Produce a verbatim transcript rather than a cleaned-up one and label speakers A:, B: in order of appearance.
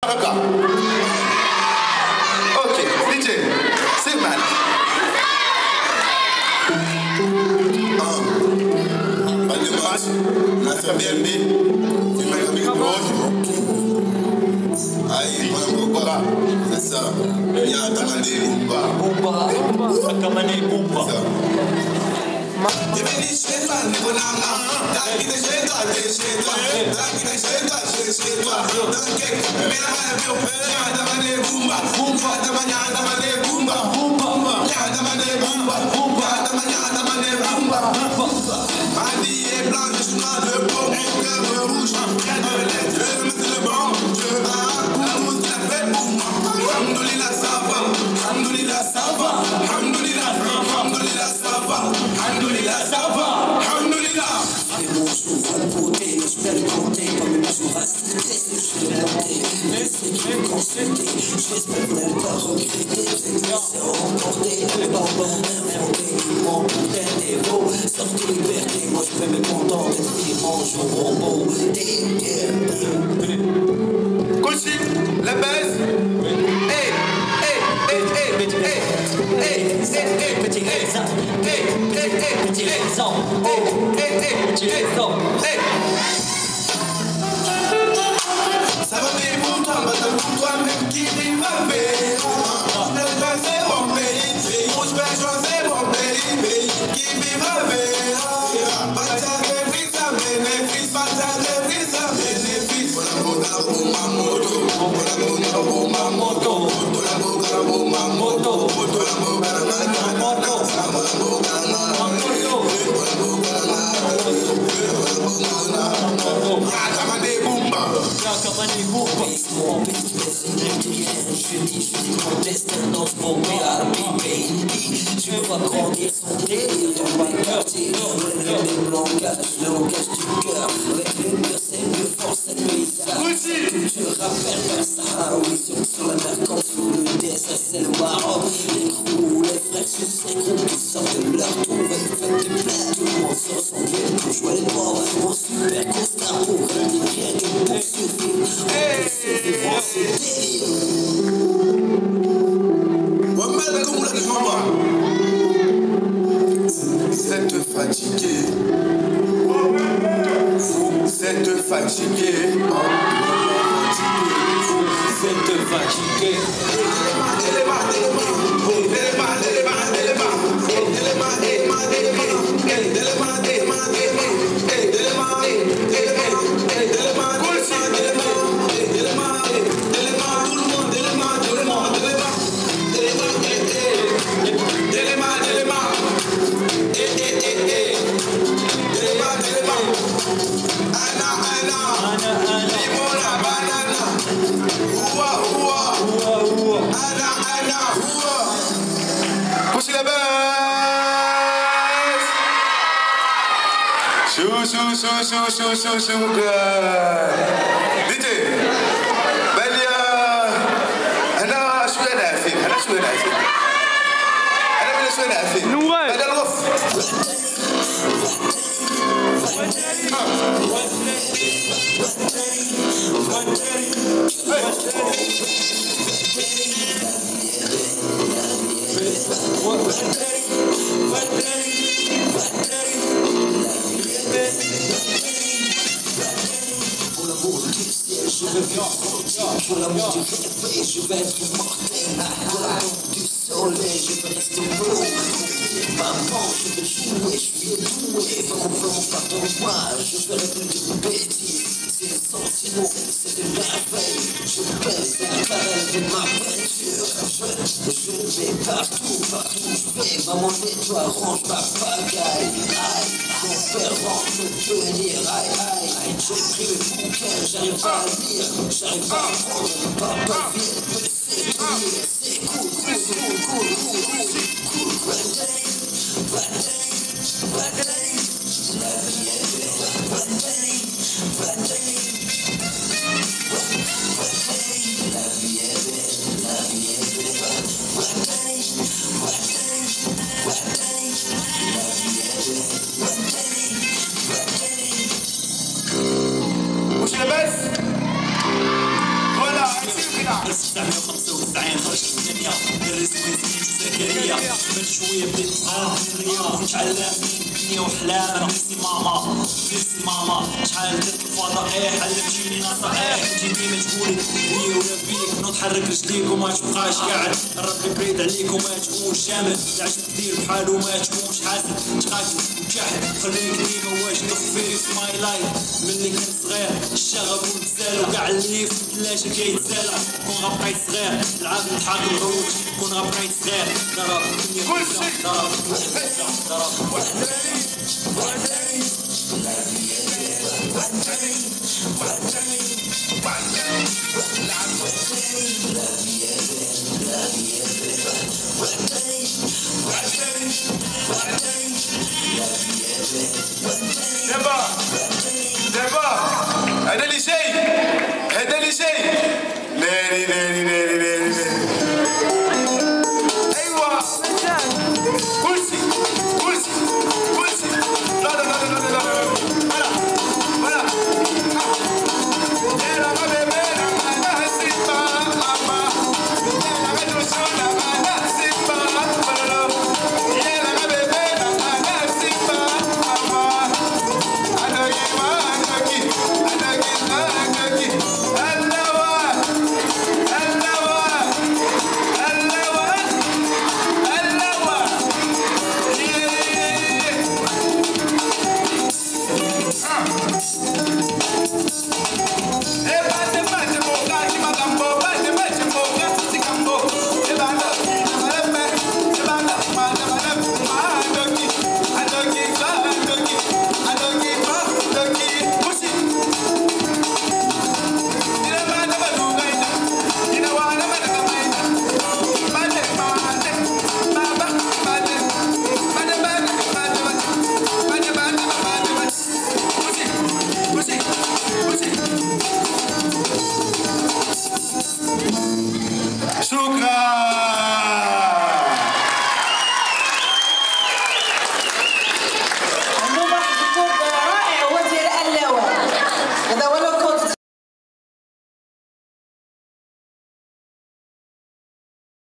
A: d'accord. Ok, D J, c'est mal.
B: Pas de match, la famille B, c'est ma famille de aïe, moi, Bouba, c'est ça. Il y a Tamane Bouba.
C: Bouba, Tamane Bouba.
B: Je vais dire chez toi, Nicolama. T'as quitté chez toi, t'es chez toi. T'as quitté chez toi, t'es chez toi. T'inquiète, mais la main est ouverte. Il y a Tamane Bouba. Bouba, Tamane, Tamane Bouba. Bouba, il y a Tamane Bouba. Bouba, Tamane, Tamane Bouba. Ma vie est blanche, je suis noir de peau. Mon cœur est rouge. Il y a de l'aide, je veux mettre le bon. Je veux la mousse, la fête pour moi. Alhamdoulilah, ça va. Alhamdoulilah, ça va. Alhamdoulilah, Alhamdoulilah, ça va. Alhamdoulilah, ça va. Alhamdulillah.
D: Les mots s'ouvrent de beauté, mais je vais le compter comme une jour à citer, ce que je vais monter. Laissez qui me consulter, j'espère ne pas regretter. C'est que c'est remporté, le bambin inventé, mon putain dévot. Sortie liberté, moi je peux me contenter de dire bonjour au beau.
A: Couchi, la baisse. Hey, hey, hey, hey, hey, hey, hey, hey,
C: Petit raisin,
A: hey, hey, hey,
C: petit raisin,
A: hey, hey, hey,
C: petit raisin.
A: hey.
B: Ça va bien pour toi, madame, pour toi-même qui vive à paix. Je vais choisir mon pays, je vais choisir mon pays, qui vive à paix. Bata bénéfice, ça bénéfice, bata bénéfice, ça bénéfice. Pour la boca, pour ma moto, pour la boca, pour ma moto, pour la boca, pour ma moto, pour la boca, pour ma moto, pour la boca, pour ma
D: Mon pays, je je dis, je dis mon destin dans ce beau pays. Je vois grandir son délire dans ma quartier. Le même langage, le langage du cœur. Avec le mur, c'est mieux fort, c'est mieux islam. Culture rappelle vers Saharaoui, sur la mer comme sous le dé, ça c'est le Maroc. Les crews, les frères sous ces groupes qui sortent de leur tour. Une fête de plein, tout le monde se ressemble pour jouer les morts. Mon super costard pour rien que pour survivre. On peut survivre en ce
B: Vous êtes fatigué, vous êtes fatigué,
C: Vous êtes fatigué.
A: Couchi la baisse. Chou, chou, chou, chou, chou, chou, chou, D J, Balia, أنا شوية ناسي، أنا شوية ناسي، أنا من شوية ناسي.
E: نواف.
A: هذا الوصف.
D: Pour l'amour du ciel, je veux vivre tranquille. Pour l'amour du réveil, je vais être immortel. Pour l'amour du soleil, je veux rester beau. Maman, je veux jouer, je suis doué. Comprends, pardonne-moi, je ferai plus de bêtises. C'est le sentiment, c'est de merveille. Je baisse l'aquarelle de ma peinture. Je, je vais partout, partout où je vais. Maman, nettoie, range ma pagaille. Aïe, mon père range le tenir. Aïe, aïe, aïe. J'ai pris le bouquin, j'arrive à lire. J'arrive à apprendre, papa vient me séduire. C'est cool, cool, cool, cool, cool, cool, cool. One day, one day, one day. La vie est belle. One day, one day. La vie est belle, la vie est belle. One day, one day, one day. La vie est belle. One day, one day.
A: Couchi la baisse. Voilà.
C: شويه من شويه بديت نقرا من الرياض كنت علام الدنيا وحلام انا نسي ماما نسي ماما شحال درت الفضائح علمتيني نصائح انتي ديما تقولي بيا ولا بيك نتحرك رجليك وما تبقاش قاعد ربي بعيد عليك وما تكونش شامل العشق دير بحال وما تكونش حاسد تقاتل وتجاهد خليك ديما واجد في ماي لايف ملي كنت صغير الشغب والبزال وكاع اللي في الثلاجه كيتسالى كون غبقيت صغير نلعب نضحك نعوج كون غبقيت صغير ضرب الدنيا كلها ضرب ضرب